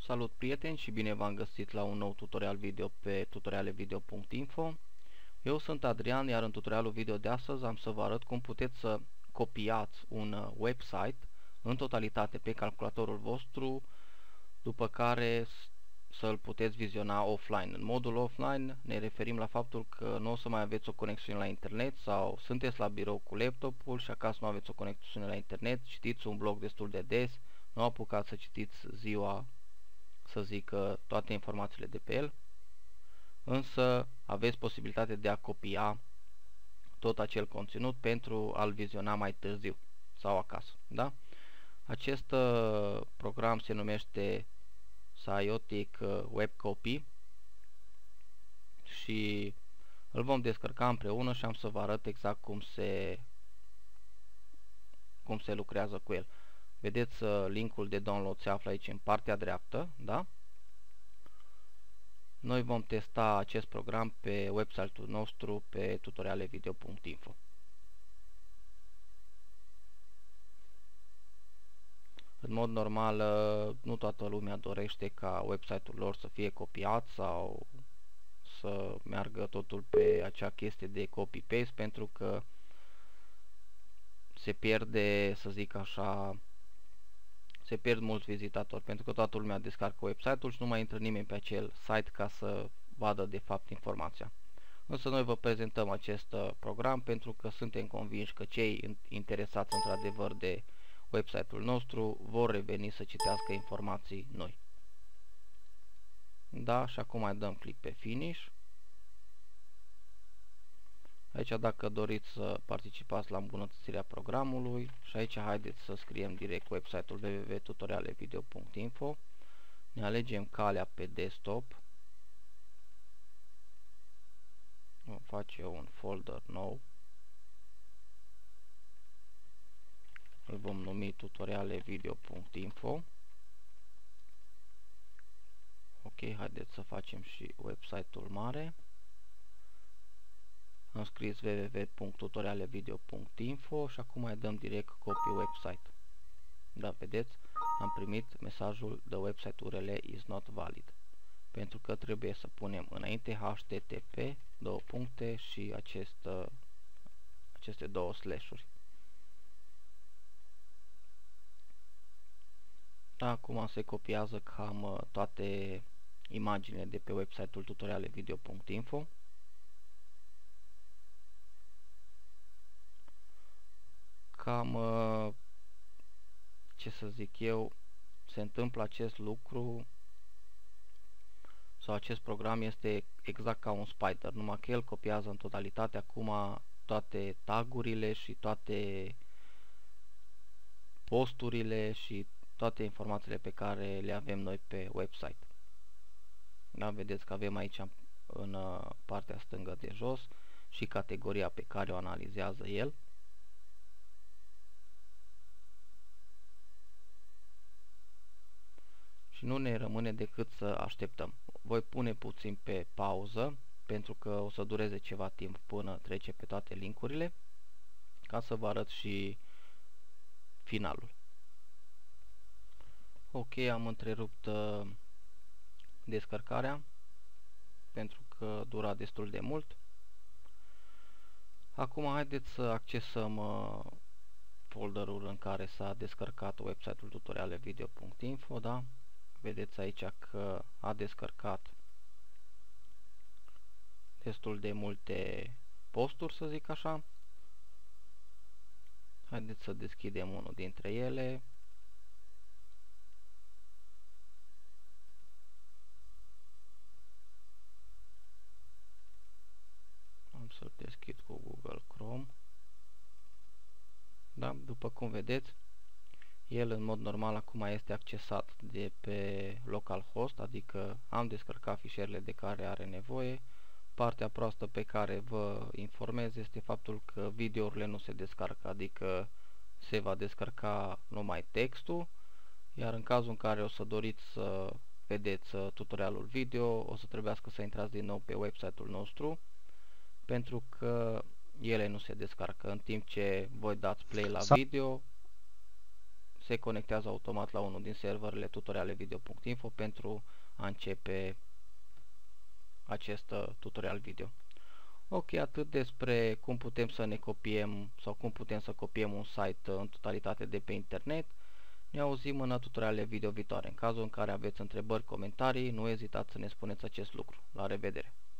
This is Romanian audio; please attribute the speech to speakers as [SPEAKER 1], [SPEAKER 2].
[SPEAKER 1] Salut prieteni și bine v-am găsit la un nou tutorial video pe tutorialevideo.info. Eu sunt Adrian, iar în tutorialul video de astăzi am să vă arăt cum puteți să copiați un website în totalitate pe calculatorul vostru, după care să-l puteți viziona offline. În modul offline ne referim la faptul că nu o să mai aveți o conexiune la internet sau sunteți la birou cu laptopul și acasă nu aveți o conexiune la internet, citiți un blog destul de des, nu apucați să citiți ziua, să zic, toate informațiile de pe el, însă aveți posibilitatea de a copia tot acel conținut pentru a-l viziona mai târziu sau acasă. Da? Acest program se numește Saiotic Web Copy și îl vom descărca împreună și am să vă arăt exact cum se lucrează cu el. Vedeți, linkul de download se află aici în partea dreaptă, da? Noi vom testa acest program pe website-ul nostru pe tutorialevideo.info. În mod normal, nu toată lumea dorește ca website-ul lor să fie copiat sau să meargă totul pe acea chestie de copy-paste, pentru că se pierde, să zic așa, se pierd mulți vizitatori, pentru că toată lumea descarcă website-ul și nu mai intră nimeni pe acel site ca să vadă de fapt informația. Însă noi vă prezentăm acest program pentru că suntem convinși că cei interesați într-adevăr de website-ul nostru vor reveni să citească informații noi. Da, și acum mai dăm click pe Finish. Aici dacă doriți să participați la îmbunătățirea programului și aici haideți să scriem direct website-ul www.tutorialevideo.info. Ne alegem calea pe desktop. Vom face un folder nou. Îl vom numi tutorialevideo.info. Ok, haideți să facem și website-ul mare. Am scris www.tutorialevideo.info și acum mai dăm direct copy website. Da, vedeți? Am primit mesajul the website URL is not valid. Pentru că trebuie să punem înainte HTTP, două puncte și aceste două slash-uri. Da, acum se copiază cam toate imaginile de pe website-ul tutorialevideo.info. Cam, ce să zic eu, se întâmplă acest lucru sau acest program este exact ca un spider, numai că el copiază în totalitate acum toate tagurile și toate posturile și toate informațiile pe care le avem noi pe website. Da, vedeți că avem aici în partea stângă de jos și categoria pe care o analizează el. Și nu ne rămâne decât să așteptăm. Voi pune puțin pe pauză, pentru că o să dureze ceva timp până trece pe toate linkurile, ca să vă arăt și finalul. Ok, am întrerupt descărcarea, pentru că dura destul de mult. Acum haideți să accesăm folderul în care s-a descărcat website-ul tutorialevideo.info, da? Vedeți aici că a descărcat destul de multe posturi, să zic așa. Haideți să deschidem unul dintre ele. Am să-l deschid cu Google Chrome. Da, după cum vedeți, el în mod normal acum este accesat de pe localhost, adică am descărcat fișierele de care are nevoie. Partea proastă pe care vă informez este faptul că videourile nu se descarcă, adică se va descărca numai textul, iar în cazul în care o să doriți să vedeți tutorialul video, o să trebuiască să intrați din nou pe website-ul nostru, pentru că ele nu se descarcă. În timp ce voi dați play la video, se conectează automat la unul din serverele tutorialevideo.info pentru a începe acest tutorial video. Ok, atât despre cum putem să ne copiem sau cum putem să copiem un site în totalitate de pe internet. Ne auzim în tutorialele video viitoare. În cazul în care aveți întrebări, comentarii, nu ezitați să ne spuneți acest lucru. La revedere!